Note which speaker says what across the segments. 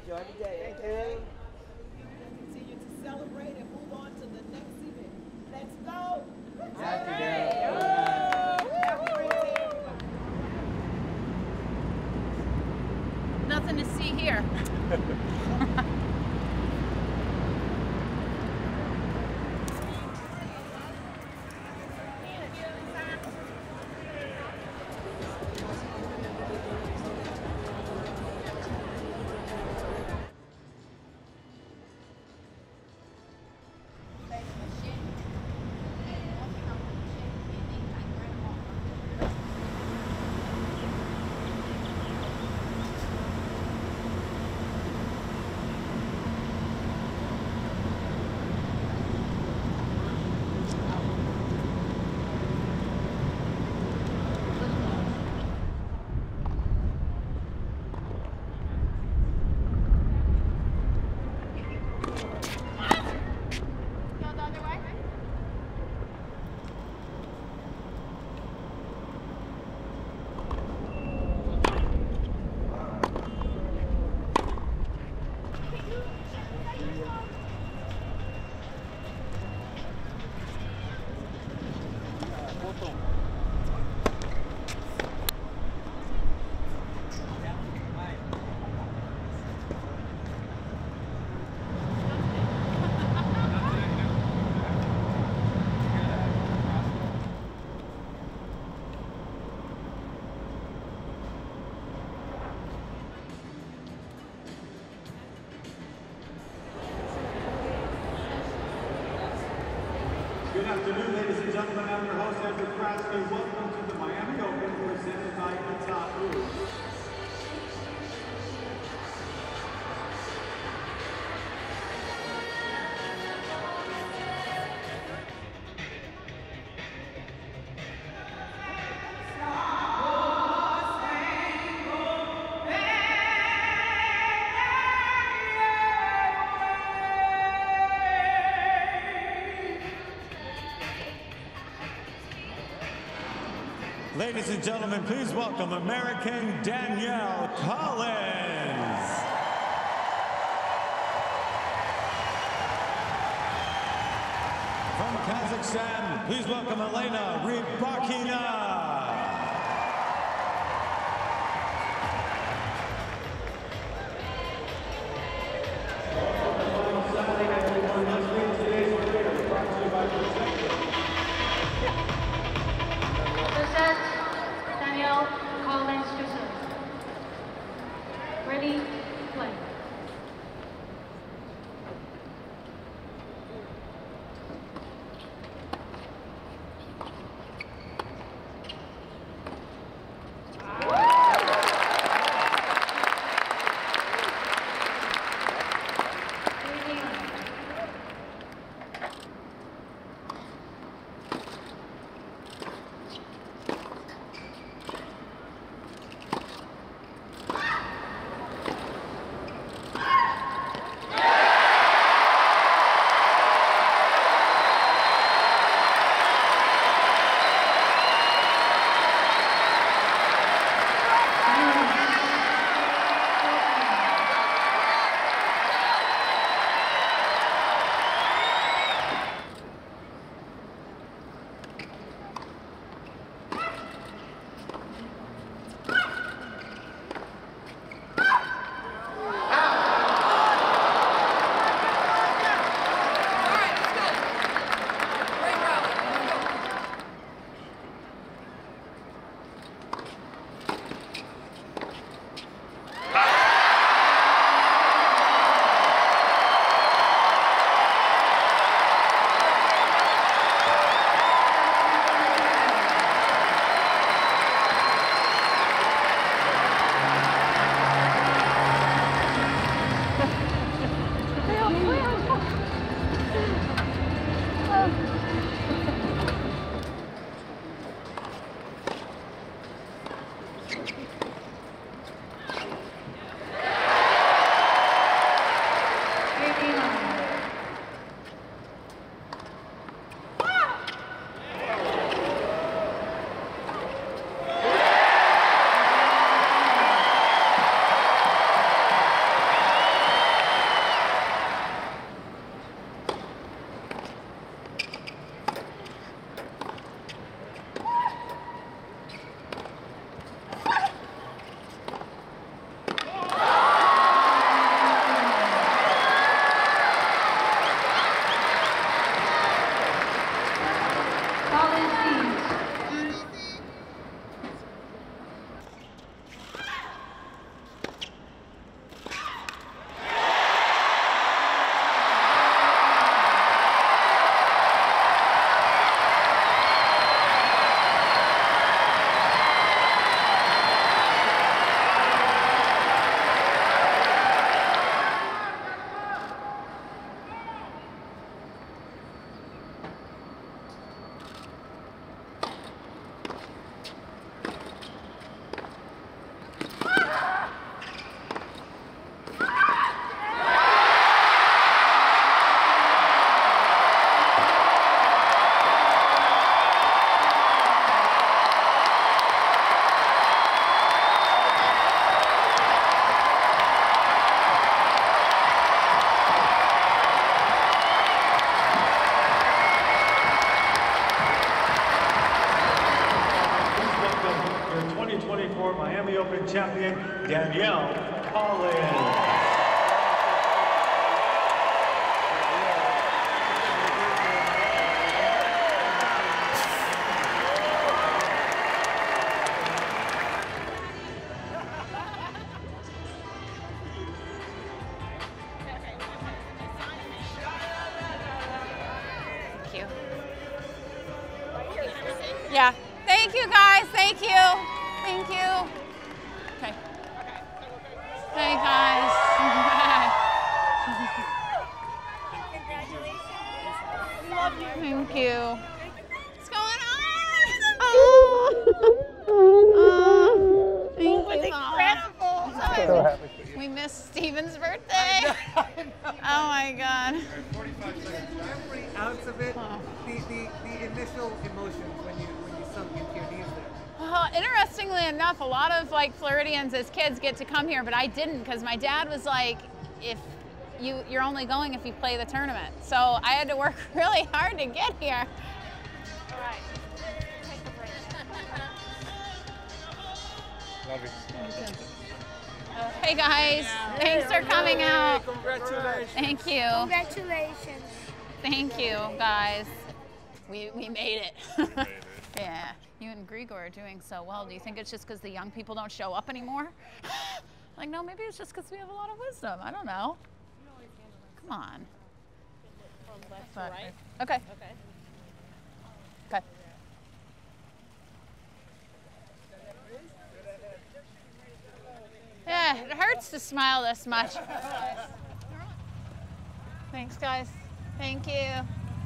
Speaker 1: Enjoy the day. Thank you.
Speaker 2: Continue to celebrate and move on to the next event. Let's go.
Speaker 1: Thank you,
Speaker 3: Nothing to see here.
Speaker 4: Good afternoon, ladies and gentlemen. I'm your host, Edward Kratzky. Welcome to the Miami Open presented by ATP Tour. Ladies and gentlemen, please welcome American Danielle Collins. From Kazakhstan, please welcome Elena Rybakina.
Speaker 5: Present Danielle Collins to serve. Ready, play.
Speaker 4: 2024 Miami Open champion, Danielle Collins.
Speaker 3: Yeah. Thank you, guys. Thank you. Thank you. Okay. Hey, guys.
Speaker 2: Congratulations. We love you.
Speaker 3: Thank you. What's going on? Thank you.
Speaker 2: Incredible.
Speaker 3: We missed Steven's birthday. Oh my God.
Speaker 1: 45 seconds. Every ounce of it, the initial emotions when you sunk into your knees there.
Speaker 3: Well, interestingly enough, a lot of like Floridians as kids get to come here, but I didn't because my dad was like, if you're only going if you play the tournament. So I had to work really hard to get here.
Speaker 2: All right. Take a break.
Speaker 1: Love you.
Speaker 3: Hey guys, thanks for coming out.
Speaker 1: Congratulations.
Speaker 3: Thank you.
Speaker 2: Congratulations.
Speaker 3: Thank you, guys. We made it. Yeah, you and Grigor are doing so well. Do you think it's just because the young people don't show up anymore? Like, no, maybe it's just because we have a lot of wisdom. I don't know. Come on.
Speaker 2: From left to right.
Speaker 3: Okay.
Speaker 2: Okay.
Speaker 3: Okay. Yeah, it hurts to smile this much. Thanks, guys. Thank you.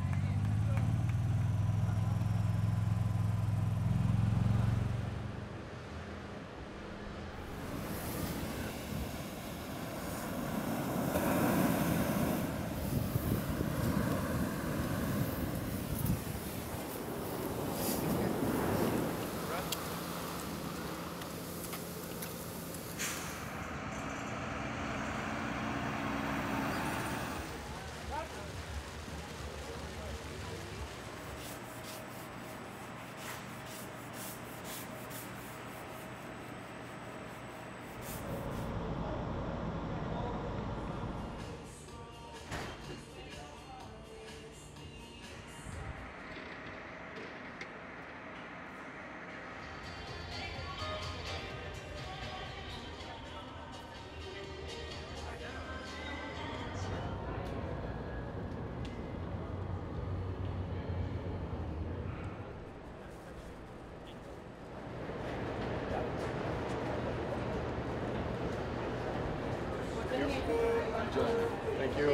Speaker 1: Thank you.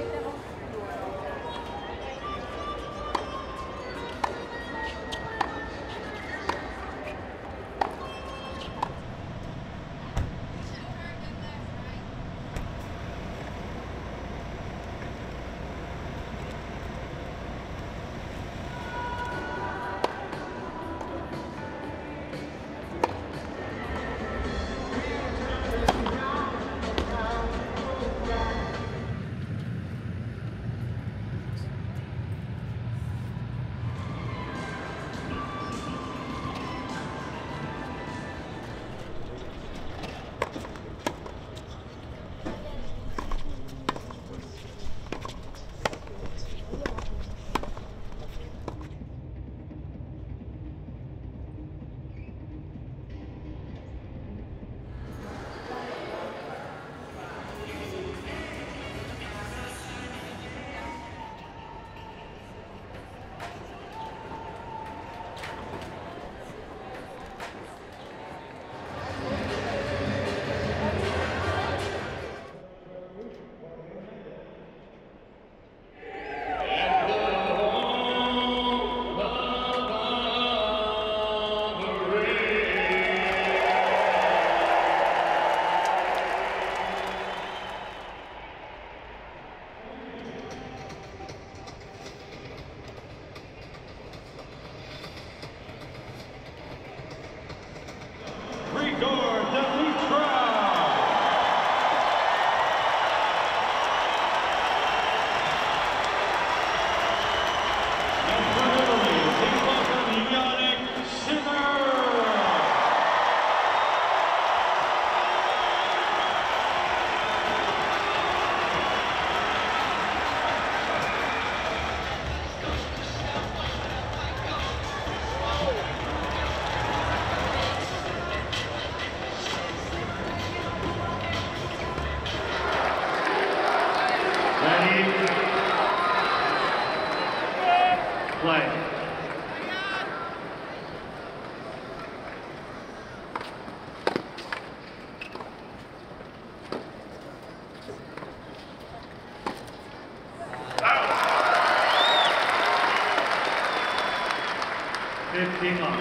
Speaker 4: game on.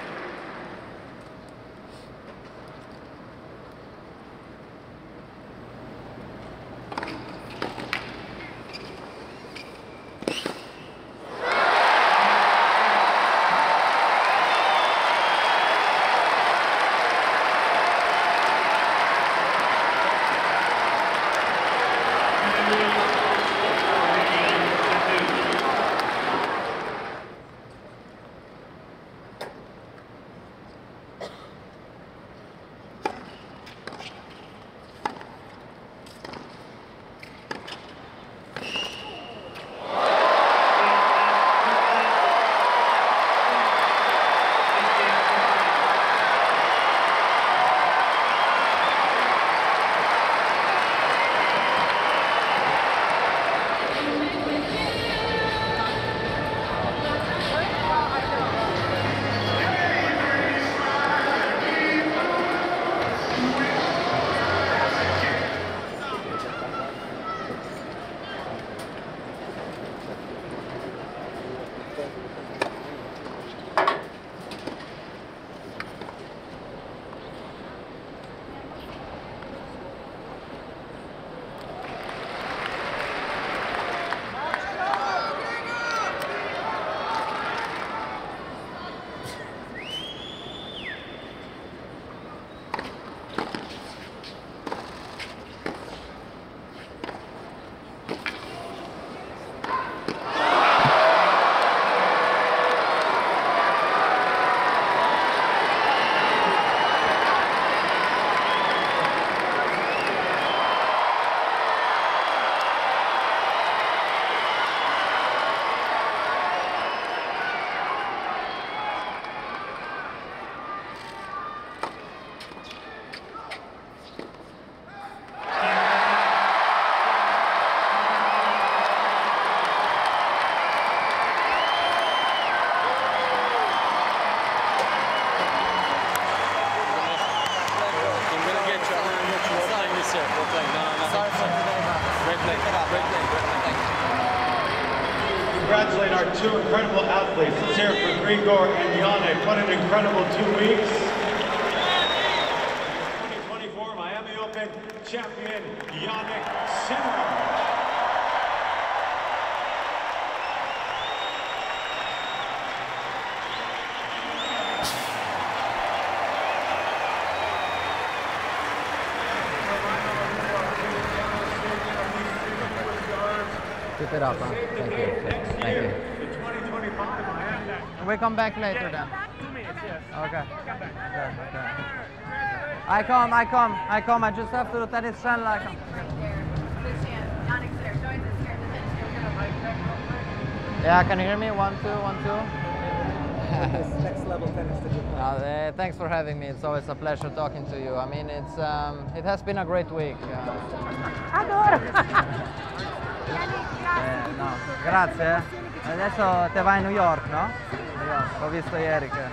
Speaker 4: Congratulate our two incredible athletes. Let's hear it for Grigor and Jannik. What an incredible 2 weeks. 2024 Miami Open champion, Jannik Sinner.
Speaker 6: Keep it up, huh? Thank you. Thank you. We come back later then.
Speaker 1: 2 minutes, yes.
Speaker 6: Okay. Okay. I come. I just have to tennis channel. I come. Yeah, can you hear me? 1, 2, 1, 2.
Speaker 1: Next level tennis that you play.
Speaker 6: Thanks for having me. It's always a pleasure talking to you. I mean, it has been a great week. No, grazie. Adesso te vai a New York, no? New York. Ho visto ieri che...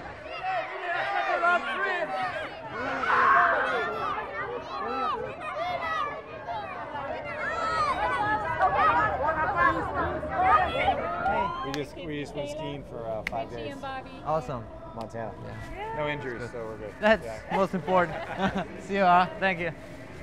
Speaker 7: We just went skiing for 5 days.
Speaker 6: Awesome.
Speaker 7: Montana.
Speaker 6: Yeah.
Speaker 7: No injuries, so we're good.
Speaker 6: That's most important. See you, huh? Thank you.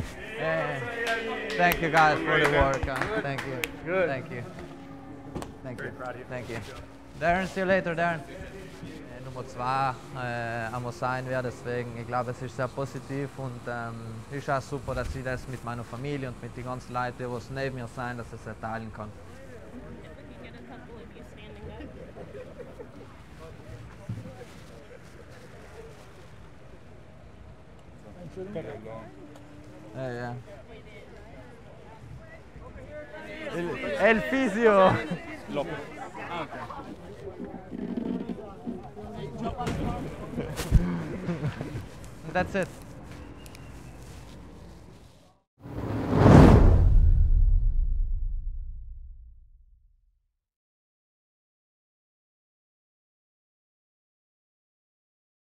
Speaker 6: Thank you guys for the work. Thank you.
Speaker 7: Good.
Speaker 6: Thank you. Thank you.
Speaker 7: Very proud of you.
Speaker 6: Thank you. Darren, see you later, Darren. Nummer 2 am sein werde, deswegen ich glaube, es ist sehr positiv und es ist auch super, dass ich das mit meiner Familie und mit den ganzen Leuten, die neben mir sind, dass ich es teilen kann. Yeah. El fisio. That's it.